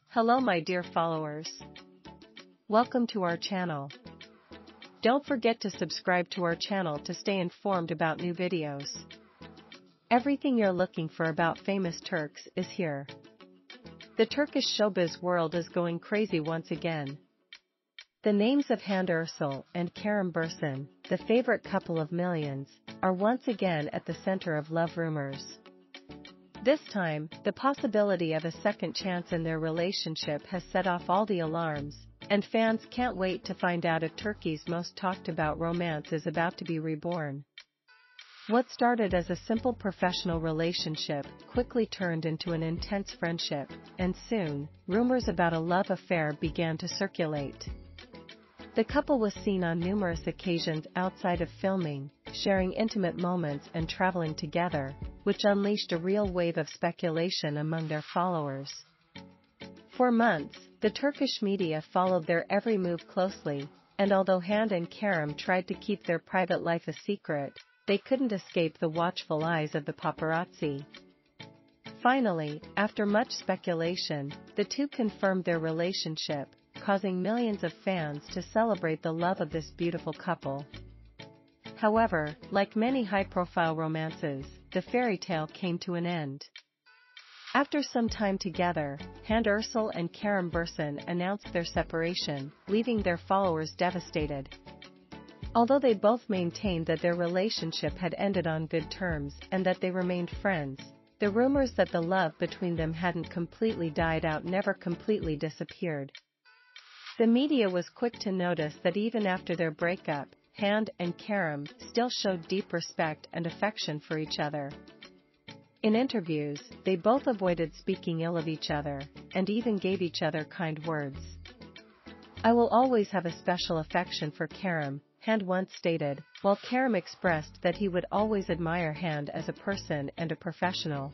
Hello my dear followers. Welcome to our channel. Don't forget to subscribe to our channel to stay informed about new videos. Everything you're looking for about famous Turks is here. The Turkish showbiz world is going crazy once again. The names of Hande Erçel and Kerem Bürsin, the favorite couple of millions, are once again at the center of love rumors. This time, the possibility of a second chance in their relationship has set off all the alarms, and fans can't wait to find out if Turkey's most talked about romance is about to be reborn. What started as a simple professional relationship quickly turned into an intense friendship, and soon, rumors about a love affair began to circulate. The couple was seen on numerous occasions outside of filming, sharing intimate moments and traveling together, which unleashed a real wave of speculation among their followers. For months, the Turkish media followed their every move closely, and although Hande and Kerem tried to keep their private life a secret, they couldn't escape the watchful eyes of the paparazzi. Finally, after much speculation, the two confirmed their relationship, causing millions of fans to celebrate the love of this beautiful couple. However, like many high-profile romances, the fairy tale came to an end. After some time together, Hande Erçel and Kerem Bürsin announced their separation, leaving their followers devastated. Although they both maintained that their relationship had ended on good terms and that they remained friends, the rumors that the love between them hadn't completely died out never completely disappeared. The media was quick to notice that even after their breakup, Hande and Kerem still showed deep respect and affection for each other. In interviews, they both avoided speaking ill of each other, and even gave each other kind words. "I will always have a special affection for Kerem," Hande once stated, while Kerem expressed that he would always admire Hande as a person and a professional.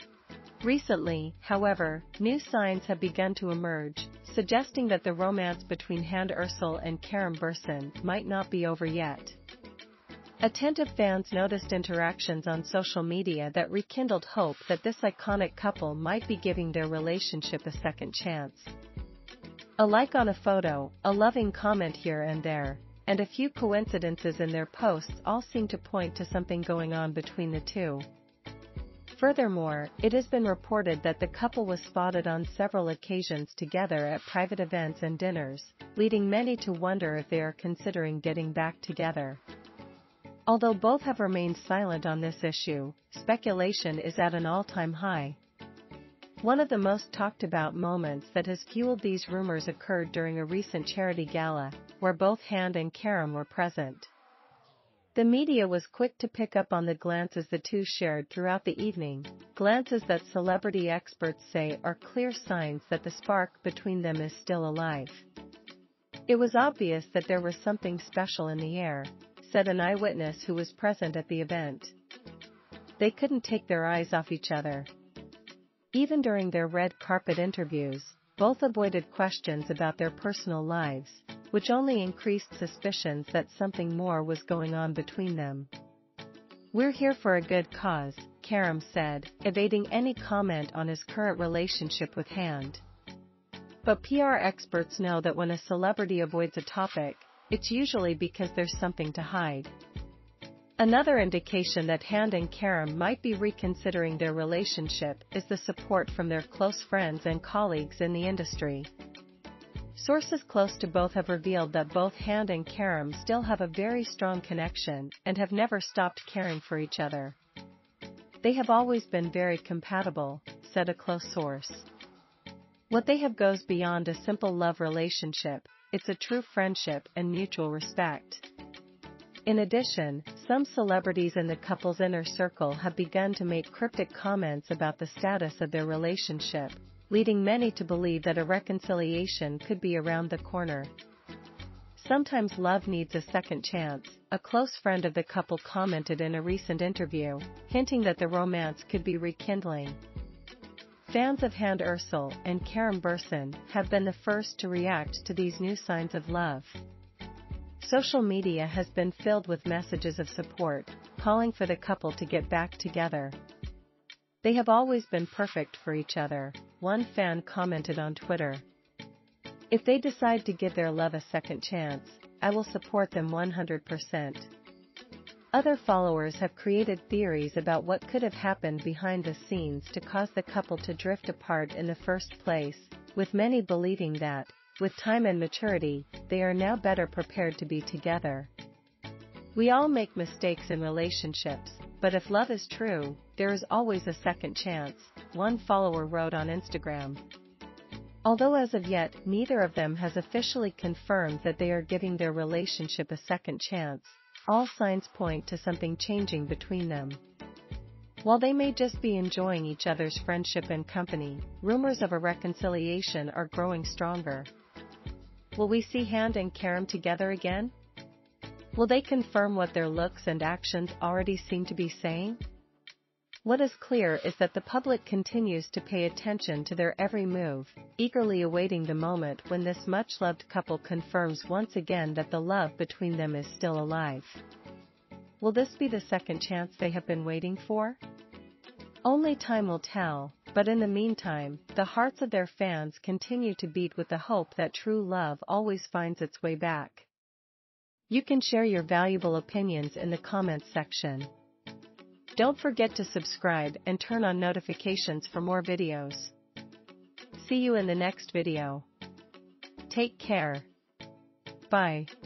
Recently, however, new signs have begun to emerge, suggesting that the romance between Hande Erçel and Kerem Bürsin might not be over yet. Attentive fans noticed interactions on social media that rekindled hope that this iconic couple might be giving their relationship a second chance. A like on a photo, a loving comment here and there, and a few coincidences in their posts all seem to point to something going on between the two. Furthermore, it has been reported that the couple was spotted on several occasions together at private events and dinners, leading many to wonder if they are considering getting back together. Although both have remained silent on this issue, speculation is at an all-time high. One of the most talked about moments that has fueled these rumors occurred during a recent charity gala, where both Hande and Kerem were present. The media was quick to pick up on the glances the two shared throughout the evening, glances that celebrity experts say are clear signs that the spark between them is still alive. "It was obvious that there was something special in the air," said an eyewitness who was present at the event. "They couldn't take their eyes off each other." Even during their red carpet interviews, both avoided questions about their personal lives, which only increased suspicions that something more was going on between them. "We're here for a good cause," Kerem said, evading any comment on his current relationship with Hande. But PR experts know that when a celebrity avoids a topic, it's usually because there's something to hide. Another indication that Hande and Kerem might be reconsidering their relationship is the support from their close friends and colleagues in the industry. Sources close to both have revealed that both Hande and Kerem still have a very strong connection and have never stopped caring for each other. "They have always been very compatible," said a close source. "What they have goes beyond a simple love relationship, it's a true friendship and mutual respect." In addition, some celebrities in the couple's inner circle have begun to make cryptic comments about the status of their relationship, leading many to believe that a reconciliation could be around the corner. "Sometimes love needs a second chance," a close friend of the couple commented in a recent interview, hinting that the romance could be rekindling. Fans of Hande Erçel and Kerem Bürsin have been the first to react to these new signs of love. Social media has been filled with messages of support, calling for the couple to get back together. "They have always been perfect for each other," one fan commented on Twitter. If they decide to give their love a second chance, I will support them 100%. Other followers have created theories about what could have happened behind the scenes to cause the couple to drift apart in the first place, with many believing that, with time and maturity, they are now better prepared to be together. We all make mistakes in relationships, but if love is true, there is always a second chance, one follower wrote on Instagram. Although as of yet neither of them has officially confirmed that they are giving their relationship a second chance, all signs point to something changing between them. While they may just be enjoying each other's friendship and company, rumors of a reconciliation are growing stronger. Will we see Hand and Karim together again? Will they confirm what their looks and actions already seem to be saying? What is clear is that the public continues to pay attention to their every move, eagerly awaiting the moment when this much-loved couple confirms once again that the love between them is still alive. Will this be the second chance they have been waiting for? Only time will tell, but in the meantime, the hearts of their fans continue to beat with the hope that true love always finds its way back. You can share your valuable opinions in the comments section. Don't forget to subscribe and turn on notifications for more videos. See you in the next video. Take care. Bye.